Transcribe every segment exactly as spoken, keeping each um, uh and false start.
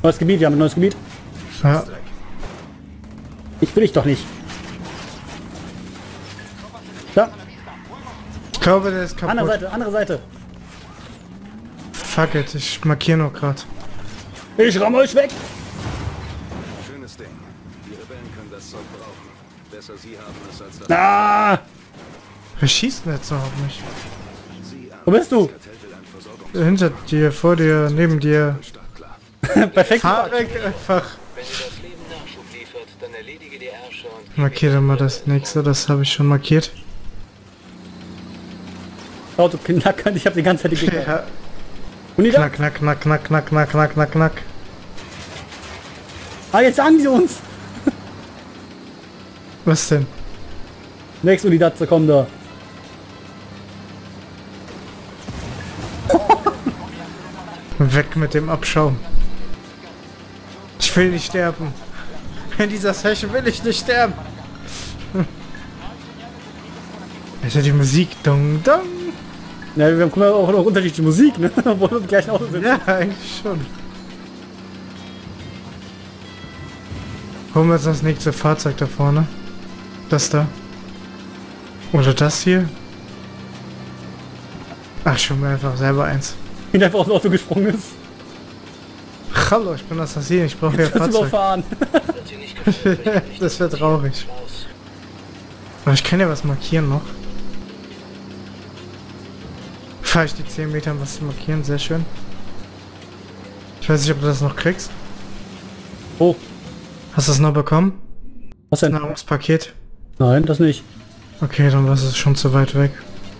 Neues Gebiet, wir haben ein neues Gebiet. Ja. Ich will dich doch nicht. Da, Ich glaube, der ist kaputt. andere Seite, andere Seite. Fuck it, ich markiere noch gerade. Ich ramm euch weg. Schönes Ding. Die Rebellen können das Zeug brauchen. Besser sie haben es als das. Ah, Wer schießt denn jetzt noch auf mich? Sie an. wo bist du? Kartell will ein Versorgungs- Hinter dir, vor dir, neben dir. Startklar. Perfekt. Fahr weg einfach. Wenn dir das Leben Nachschub liefert, dann erledige die Herrscher und... Markiere mal das nächste, das habe ich schon markiert. Auto knackern, ich hab die ganze Zeit die Gegner. Ja. Und die da? Knack, knack, knack, knack, knack, knack, knack, knack, knack. Ah, jetzt sagen sie uns. Was denn? Nächste Unidatze kommen da. Weg mit dem Abschaum. Ich will nicht sterben. In dieser Session will ich nicht sterben. Alter, die Musik. Dong, dong. Ja, wir haben guck mal, auch noch unterschiedliche Musik, ne? Obwohl wir im gleichen Auto sind. Ja, eigentlich schon. Holen wir uns das nächste Fahrzeug da vorne. Das da. Oder das hier. Ach, schon mal einfach selber eins. Wie der einfach aus dem Auto gesprungen ist. Hallo, ich bin Assassin, ich brauche ja Jetzt wird Fahrzeug. überfahren. Wird sie nicht gefällt, will ich nicht Das wäre traurig. raus. Aber ich kann ja was markieren noch. Fahre ich die zehn Meter, um was zu markieren, sehr schön. Ich weiß nicht, ob du das noch kriegst. Oh, Hast du es noch bekommen? was denn? Nahrungspaket? Nein, das nicht. Okay, dann war es schon zu weit weg.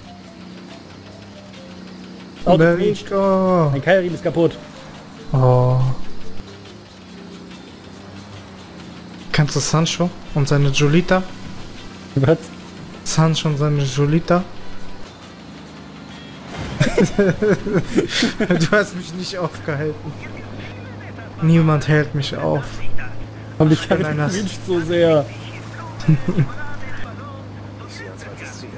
Auto Berico. Mein Keilriemen ist kaputt. Oh. Kennst du Sancho und seine Julita? Was? Sancho und seine Julita? Du hast mich nicht aufgehalten. Niemand hält mich auf. Komm, die bin Karre einer- quietscht so sehr. Ich sehe ein zweites Ziel.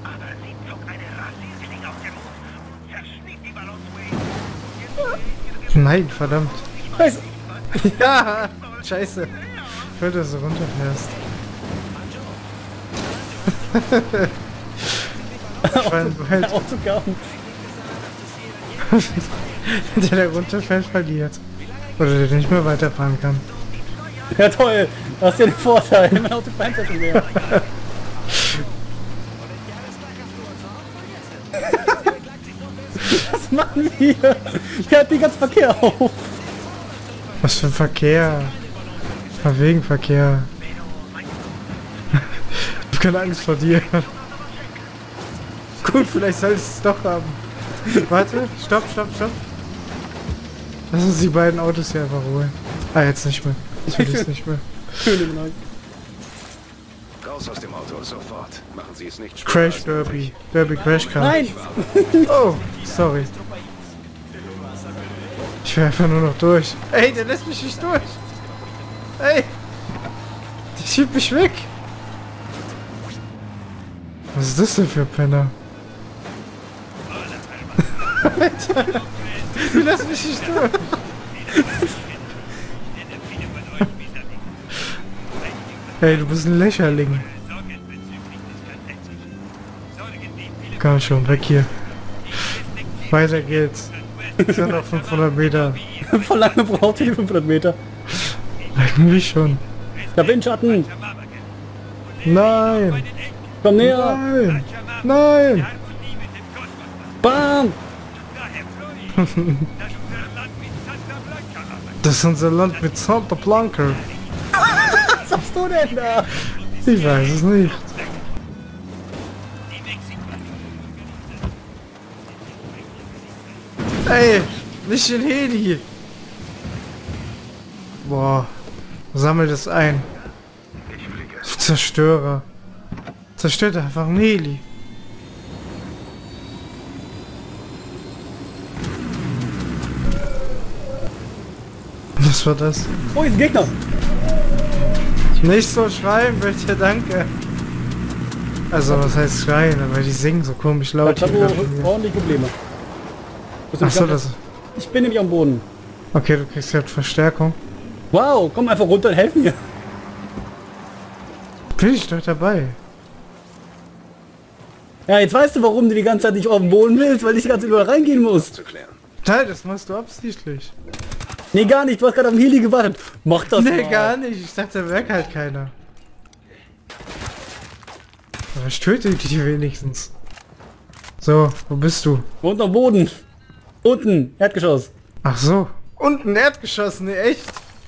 Nein, verdammt. Scheiße. Ja, scheiße. Ich wollte, dass du runterfährst. Ich war im Wald. Der Auto kam. Der, der runterfällt, verliert. Oder der nicht mehr weiterfahren kann. Ja toll, das ist ja der Vorteil. Mein Auto fährt ja schon mehr. Was machen wir? Der hat den ganzen Verkehr auf. Was für ein Verkehr. Von wegen Verkehr. Ich hab keine Angst vor dir. Gut, vielleicht soll ich es doch haben. Warte, stopp, stopp, stopp. Lass uns die beiden Autos hier einfach holen. Ah, jetzt nicht mehr. Natürlich nicht mehr. Schöne Dank. Raus aus dem Auto, sofort. Machen Sie es nicht schwerer Crash als Derby. Derby Crash Car. Nein! Oh, sorry. Ich will einfach nur noch durch. Ey, der lässt mich nicht durch. Ey. Der schiebt mich weg. Was ist das denn für ein Penner? Alter. Du lässt mich nicht durch. Hey, du bist ein Lächerling. Komm schon, weg hier. Weiter geht's. Es sind noch fünfhundert Meter. Voll lange braucht ihr die fünfhundert Meter. Irgendwie schon. Der Windschatten. Nein! Komm näher. Nein! Nein! Bam. Das ist unser Land mit Santa Blanca. Was hast du denn da? Ich weiß es nicht. Ey, nicht in Heli. Boah, sammel das ein. Zerstörer. Zerstört einfach ein Heli. Was war das? Oh, ist ein Gegner. Nicht so schreien, bitte, danke. Also, was heißt schreien? Aber die singen so komisch laut. Ich habe hier gerade von mir. ordentlich Probleme. Ach so, das. Ich bin nämlich am Boden. Okay, du kriegst halt Verstärkung. Wow, komm einfach runter und helf mir. Bin ich doch dabei. Ja, jetzt weißt du, warum du die ganze Zeit nicht auf den Boden willst, weil ich die ganze Zeit überall reingehen muss. Zu klären. Nein, das machst du absichtlich. Nee, gar nicht. Du hast gerade auf den Heli gewartet. Mach das Nee, mal. gar nicht. Ich dachte, da wäre halt keiner. Aber ich töte dich wenigstens. So, wo bist du? Unten am Boden. Unten. Erdgeschoss. Ach so. Unten Erdgeschoss, ne, echt?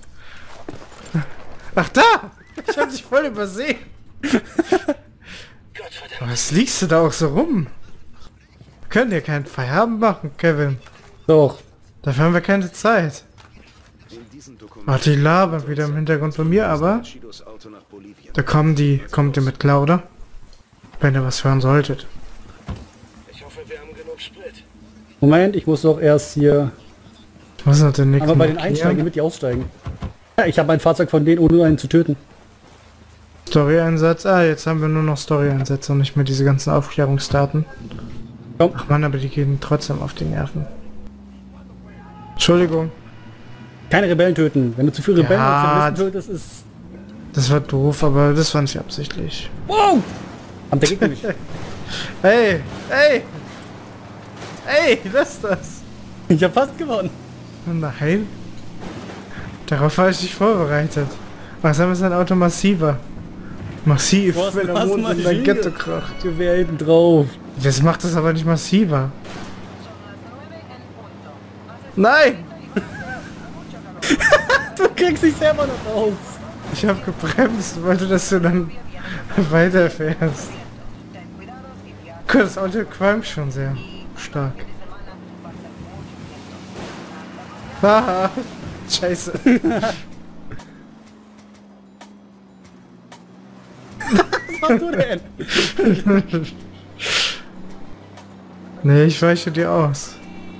Ach da! Ich hab dich voll übersehen. Gottverdammt. Was liegst du da auch so rum? Wir können dir keinen Feierabend machen, Kevin. Doch. Dafür haben wir keine Zeit. In diesem Dokument Warte, die labern wieder im Hintergrund von mir, aber Shidos Auto nach Bolivien. da kommen die, kommt ihr mit klar, oder? Wenn ihr was hören solltet. Ich hoffe, wir haben genug Sprit. Moment, ich muss doch erst hier... Ich muss noch den nächsten Aber bei den markieren. Einsteigen, damit die aussteigen. Ja, ich habe mein Fahrzeug von denen, ohne einen zu töten. Story-Einsatz. Ah, jetzt haben wir nur noch Story-Einsätze und nicht mehr diese ganzen Aufklärungsdaten. Komm. Ach man, aber die gehen trotzdem auf die Nerven. Entschuldigung. Keine Rebellen töten. Wenn du zu viele Rebellen Ja, und Zivilisten tötest, ist... Das war doof, aber das war nicht absichtlich. Wow! Am der Gegner nicht. Hey! Hey! Hey! Lass das! Ich hab fast gewonnen. Nein. Darauf war ich nicht vorbereitet. Was haben wir sein Auto massiver? Massiv, Du hast wenn er eine Mond in dein Maschine. Ghetto kracht. Gewehr hinten drauf. Das macht es aber nicht massiver. Nein! Du kriegst dich selber noch raus. Ich hab gebremst, wollte, dass du dann weiterfährst. Guck, das Auto qualmt schon sehr stark. Haha, scheiße. Was machst du denn? Nee, ich weiche dir aus.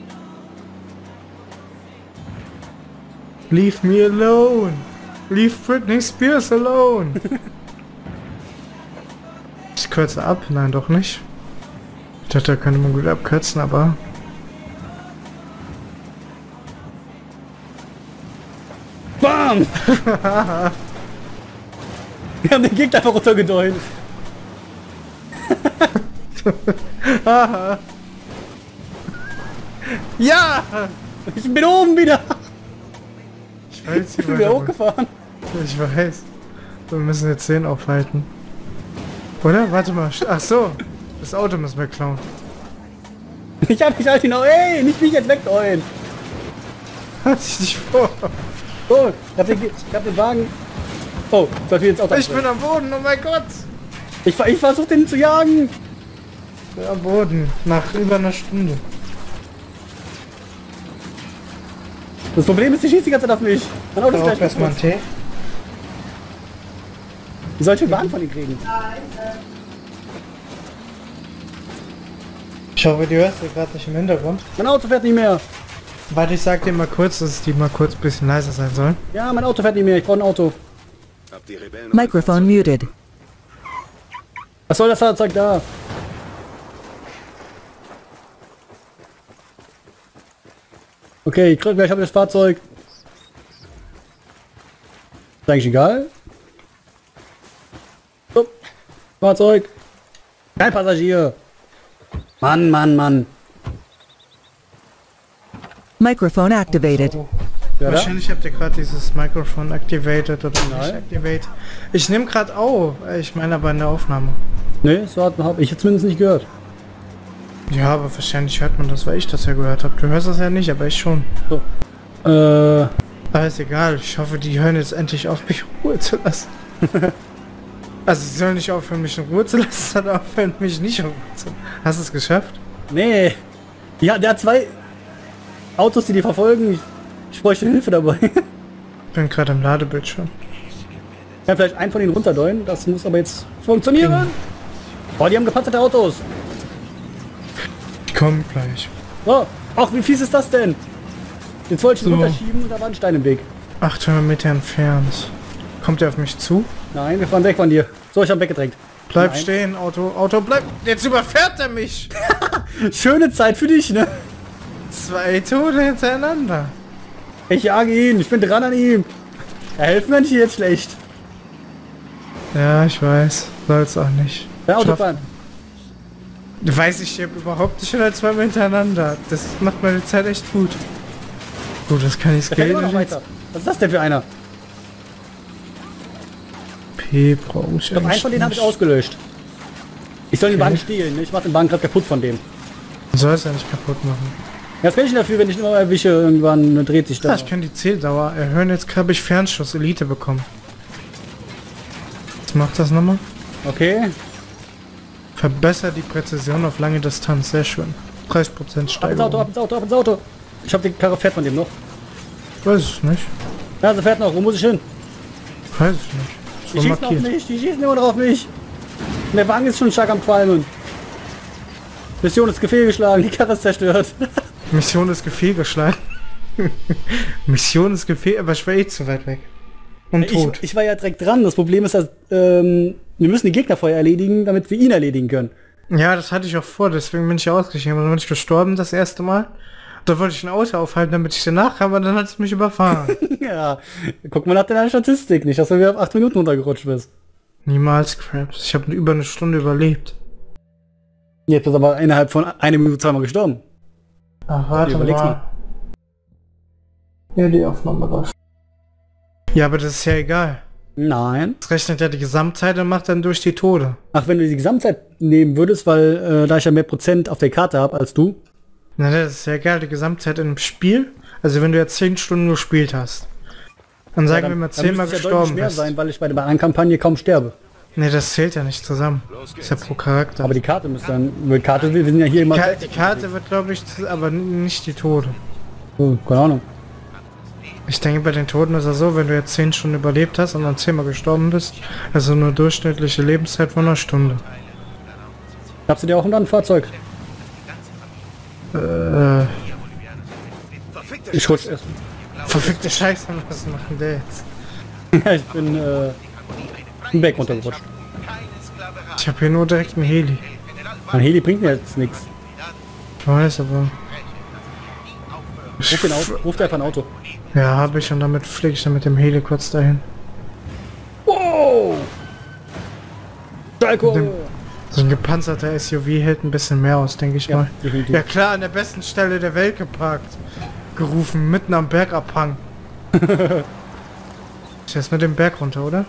Leave me alone. Leave Britney Spears alone. Ich kürze ab? Nein, doch nicht. Ich dachte, da könnte man gut abkürzen, aber... Bam! Wir haben den Gegner einfach runtergedeutet. Ja! Ich bin oben wieder. Ich weiß, Ich wie bin wieder weit- hochgefahren. Ich weiß. Wir müssen jetzt zehn aufhalten. Oder? Warte mal. Ach so. Das Auto müssen wir klauen. Ich hab mich halt hinaus. Ey, nicht mich jetzt wegdeuen. Hatte ich nicht vor. So, ich hab den, ich hab den Wagen. Oh, sollte ich jetzt auch Ich bin am Boden, oh mein Gott. Ich, ver- ich versuch den zu jagen. Ich bin am Boden. Nach über einer Stunde. Das Problem ist, die schießt die ganze Zeit auf mich. Mein Auto ist Auch gleich erstmal einen kaputt. Tee. Wie soll ich den Wagen von ihm kriegen? Ich hoffe, die hörst du gerade nicht im Hintergrund. Mein Auto fährt nicht mehr. Warte, ich sag dir mal kurz, dass die mal kurz ein bisschen leiser sein sollen. Ja, mein Auto fährt nicht mehr. Ich brauche ein Auto. Habt die Rebellen noch ein Microphone muted. Was soll das Fahrzeug da? Okay, ich glaube, ich habe das Fahrzeug. Ist eigentlich egal. So. Fahrzeug. Kein Passagier. Mann, Mann, Mann. Microphone activated. Ja, da? Wahrscheinlich habt ihr gerade dieses Mikrofon activated oder nicht Nein. activate. Ich nehme gerade auf. Ich meine aber in der Aufnahme. Nee, so habe ich jetzt zumindest nicht gehört. Ja, aber wahrscheinlich hört man das, weil ich das ja gehört habe. Du hörst das ja nicht, aber ich schon. So. Äh, Aber ist egal. Ich hoffe, die hören jetzt endlich auf, mich in Ruhe zu lassen. Also sie sollen nicht aufhören, mich in Ruhe zu lassen, sondern aufhören, mich nicht in Ruhe zu lassen. Hast du es geschafft? nee. Ja, der hat zwei Autos, die die verfolgen. Ich, ich bräuchte Hilfe dabei. Ich Ich bin gerade am Ladebildschirm. kann vielleicht einen von ihnen runterdeuen. Das muss aber jetzt funktionieren. Boah, die haben gepanzerte Autos. Ich komme gleich. So. Ach, wie fies ist das denn? Jetzt wollte ich ihn So. runterschieben und da war ein Stein im Weg. achthundert Meter entfernt. Kommt er auf mich zu? Nein, wir fahren weg von dir. So, ich habe weggedrängt. Bleib Nein. stehen, Auto. Auto, bleib. Jetzt überfährt er mich. Schöne Zeit für dich, ne? Zwei Tode hintereinander. Ich jage ihn, ich bin dran an ihm. Er hilft mir nicht jetzt schlecht. Ja, ich weiß. Soll's auch nicht. Der Autobahn. Du weißt, ich sterbe überhaupt nicht oder zweimal hintereinander. Das macht meine Zeit echt gut. Gut, das kann ich Der fährt immer skillen. noch weiter. Was ist das denn für einer? P brauche ich. Ich glaube, einen von denen habe ich ausgelöscht. Ich soll den Okay. Wagen stehlen, ne? Ich mach den Wagen gerade kaputt von dem. Du sollst ja nicht kaputt machen. Ja, das kann ich dafür, wenn ich ihn immer erwische, irgendwann dreht sich Ja, das. ich kann die Zähldauer erhöhen. Jetzt habe ich Fernschuss Elite bekommen. Was macht das nochmal? Okay. Verbessert die Präzision auf lange Distanz. Sehr schön. dreißig Prozent Ab ins Auto, ab Steigerung. ins Auto, ab ins Auto. Ich hab die Karre fährt von dem noch. Weiß es nicht. Ja, sie fährt noch. Wo muss ich hin? Weiß ich nicht. Die So schießen auf markiert. mich, die schießen immer noch auf mich. Und der Wagen ist schon stark am Qualmen. Mission ist fehlgeschlagen, die Karre ist zerstört. Mission ist fehlgeschlagen. Mission ist gefehl, aber ich war eh zu weit weg. Und Ich, tot. ich war ja direkt dran. Das Problem ist, dass ähm, wir müssen die Gegner vorher erledigen, damit wir ihn erledigen können. Ja, das hatte ich auch vor, deswegen bin ich ausgestiegen. Dann bin ich gestorben das erste Mal. Da wollte ich ein Auto aufhalten, damit ich danach kam, aber dann hat es mich überfahren. Ja, guck mal nach deiner Statistik, nicht, dass du wieder auf acht Minuten runtergerutscht bist. Niemals, Krabs. Ich habe über eine Stunde überlebt. Jetzt bist du aber innerhalb von einer Minute zweimal gestorben. Ach, warte überleg's mal. Ja, die Aufnahme läuft. Ja, aber das ist ja egal. Nein. Das rechnet ja die Gesamtzeit und macht dann durch die Tode. Ach, wenn du die Gesamtzeit nehmen würdest, weil äh, da ich ja mehr Prozent auf der Karte habe als du. Na, das ist ja egal, die Gesamtzeit im Spiel. Also wenn du jetzt zehn Stunden gespielt hast. Dann sagen ja, dann, wir mal dann zehnmal müsste es ja gestorben deutlich mehr bist. sein, weil ich bei der anderen Kampagne kaum sterbe. Ne, das zählt ja nicht zusammen. Das ist ja pro Charakter. Aber die Karte müsste dann, die Karte, wir sind ja hier immer... Ka die Karte wird, glaube ich, z- aber n- nicht die Tode. Oh, keine Ahnung. Ich denke, bei den Toten ist es so, wenn du jetzt zehn Stunden überlebt hast und dann zehnmal gestorben bist, also eine durchschnittliche Lebenszeit von einer Stunde. Hast du dir auch ein Fahrzeug? Äh, Ich rutsch erst. verfickte Scheiße, was macht denn der jetzt? Ich bin äh, einen Berg runtergerutscht. Ich habe hier nur direkt einen Heli. Ein Heli bringt mir jetzt nichts. Ich weiß, aber... Ruf, den Auto, ruf dir einfach ein Auto. Ja, habe ich und damit fliege ich dann mit dem Heli kurz dahin. Wow! Schalko! Dem- So ein gepanzerter S U V hält ein bisschen mehr aus, denke ich Ja, mal. definitiv. Ja klar, an der besten Stelle der Welt geparkt. Gerufen, mitten am Bergabhang. Ist jetzt mit dem Berg runter, oder?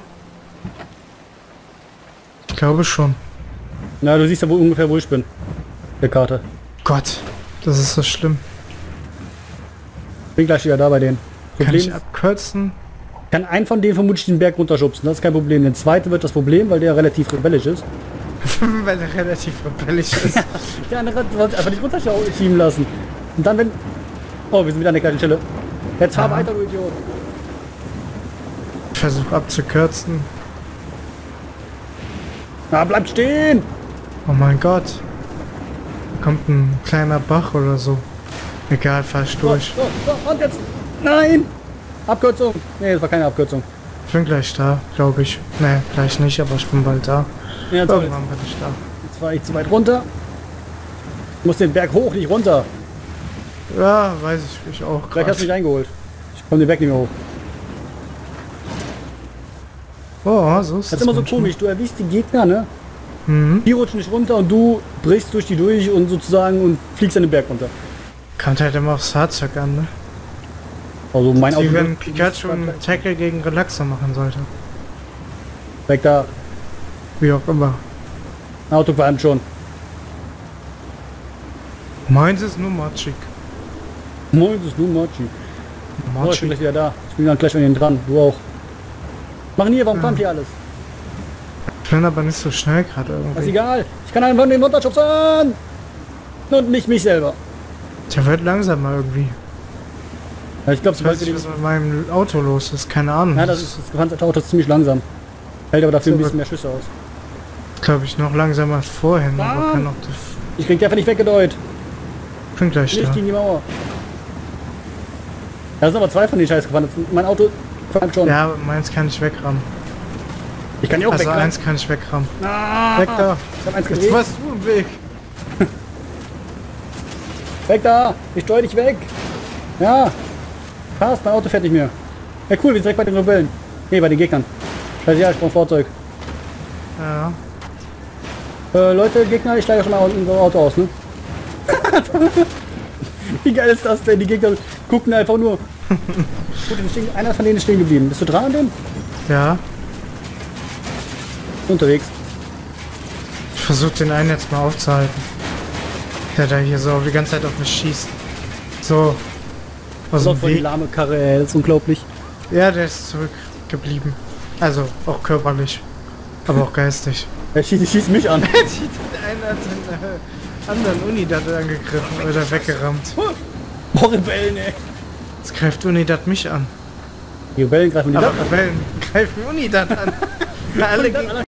Ich glaube schon. Na, du siehst ja wo, ungefähr, wo ich bin. Der Karte. Gott, das ist so schlimm. Bin gleich wieder da bei denen. Kann Problem ich ist, abkürzen? kann einen von denen vermutlich den Berg runterschubsen. Das ist kein Problem. Der zweite wird das Problem, weil der relativ rebellisch ist. Weil er relativ rebellisch ist. Der andere wollte einfach nicht runterschieben lassen. Und dann wenn... Oh, wir sind wieder an der gleichen Stelle. Jetzt fahr Aha. weiter, du Idiot. Ich versuche abzukürzen. Na, bleib stehen! Oh mein Gott. Da kommt ein kleiner Bach oder so. Egal, fahr ich So, durch. so, so, und jetzt... Nein! Abkürzung! Nee, das war keine Abkürzung. Ich bin gleich da, glaube ich. Nee, gleich nicht, aber ich bin bald da. Ja, jetzt, jetzt Irgendwann bin ich da. war ich zu weit runter. Ich muss den Berg hoch, nicht runter. Ja, weiß ich, ich auch Vielleicht hast du mich grad. eingeholt. Ich komme den Berg nicht mehr hoch. Oh, so ist Das ist immer so manchmal. komisch. Du erwischst die Gegner, ne? Mhm. Die rutschen nicht runter und du brichst durch die durch und sozusagen und fliegst an den Berg runter. Kommt halt immer aufs Fahrzeug an, ne? Also mein Auto... Wie wenn Pikachu einen Tackle gegen Relaxer machen sollte. Weg da. Wie auch immer. Ein Auto qualmt schon. Meins ist nur matschig. Moin, das ist nur Mochi. Oh, ich bin Matschig. gleich wieder da. Ich bin dann gleich an den dran. Du auch. Machen hier, warum kommt hier alles? Ich bin aber nicht so schnell gerade Das ist irgendwie. egal. Ich kann einfach den runterschubsen. Und nicht mich selber. Der wird langsamer irgendwie. Ja, ich glaube, Ich weiß sobald wir nicht, den... was mit meinem Auto los ist. Keine Ahnung. Ja, das ist das gepanzerte Auto ist ziemlich langsam. Hält aber dafür ein So, bisschen mehr Schüsse aus. glaube ich, noch langsamer als vorhin. Aber Ah. kann auch das. Ich krieg die einfach nicht weggedeutet. Ich bin gleich Nicht da. gegen die Mauer. Da sind aber zwei von den Scheiß gefahren. Mein Auto fährt schon. Ja, aber meins kann ich wegrammen. Ich kann die auch Also wegfahren. eins kann ich wegrammen. Ah, Weg da. Ich hab eins Jetzt gedreht. warst du im Weg. Weg da. Ich steuere dich weg. Ja. Passt, mein Auto fährt nicht mehr. Ja cool, wir sind direkt bei den Rebellen. Nee, bei den Gegnern. Scheiße, ja, ich brauche ein Fahrzeug. Ja. Äh, Leute, Gegner, ich steige schon mal unser Auto aus, ne? Wie geil ist das denn? Die Gegner gucken einfach nur. Gut, stehen, einer von denen ist stehen geblieben. Bist du dran an dem? Ja. Unterwegs. Ich versuche den einen jetzt mal aufzuhalten. Der da hier so die ganze Zeit auf mich schießt. So. Aus So dem voll die Weg. lahme Karre, ey. Das ist unglaublich. Ja, der ist zurückgeblieben. Also auch körperlich. Aber auch geistig. Er schießt, schießt mich an. Der eine hat den äh, anderen Unidat angegriffen oder weggerammt. Boah, Rebellen, ey. Jetzt greift Unidat mich an. Die Rebellen greifen die Aber Waffe. Rebellen greifen Unidat an. Na, alle gegen